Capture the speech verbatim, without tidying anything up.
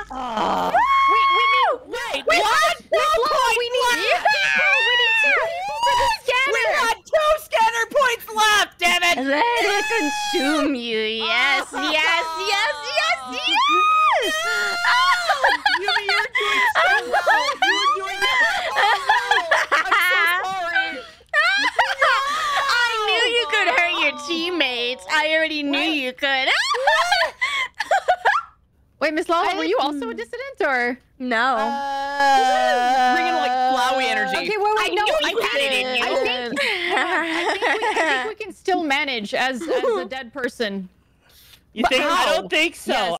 Uh, Wait, we need. wait, wait, what? No No point. point We need two people. We need two people for the scanner. We got two scanner points left, damn it! Let it consume you. Yes, yes, yes, yes, yes. Yumi, you're doing so well. You're doing so well. I'm so sorry. I knew you could hurt your teammates. I already knew Wait. you could. Wait, Miss Lala, were you also a dissident or? No. Uh, Bringing like flowy energy. Okay, wait, wait, I no, knew I you had it in you. I think, I think, we, I think we can still manage as as a dead person. You think? I don't think so. Yes.